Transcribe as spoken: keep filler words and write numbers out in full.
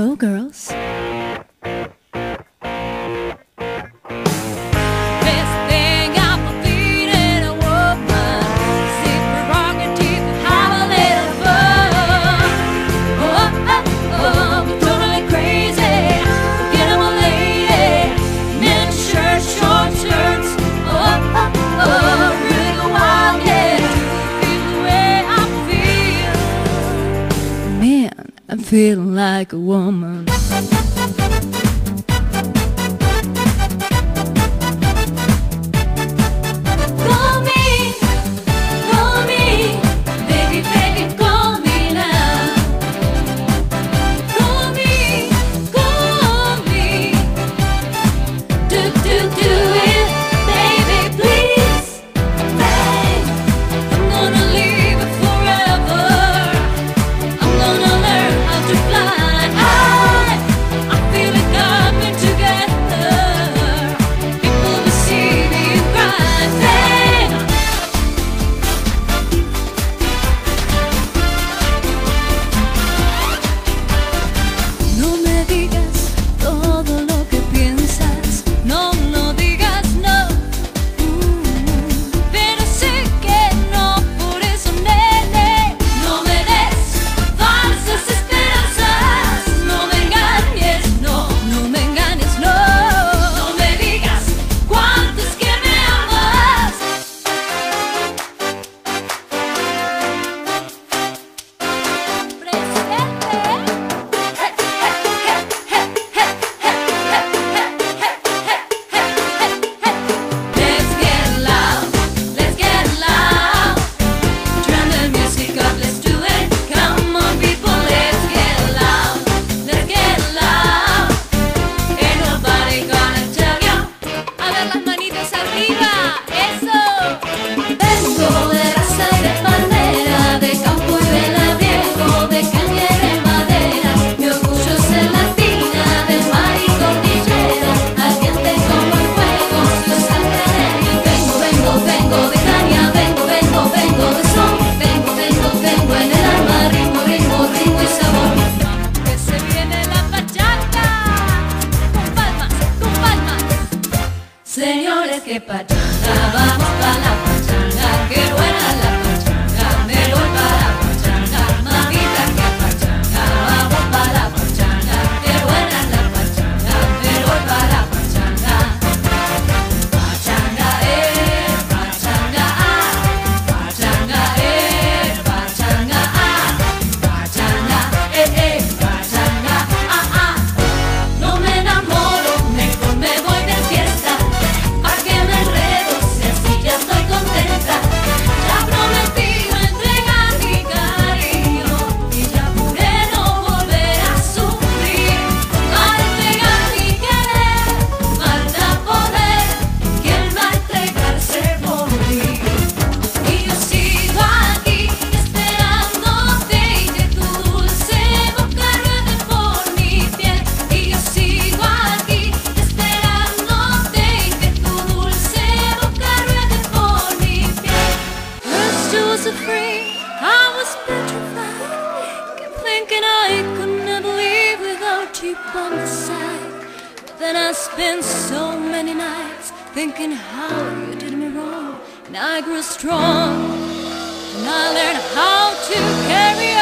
Go girls. I'm feeling like a woman. Señores, que pachanga, vamos pa' la pachanga, que buena la pachanga, me voy pa' la pachanga, mamita, que pachanga, vamos pa' la pachanga, que buena la pachanga, me voy pa' la pachanga. Pachanga, eh, pachanga, ah, pachanga, eh, pachanga, ah, pachanga, eh, eh, pachanga, ah, ah. No me enamoro, mejor me voy de fiesta. Afraid, I was petrified, kept thinking I could never leave without you by my side. But then I spent so many nights thinking how you did me wrong, and I grew strong, and I learned how to carry on.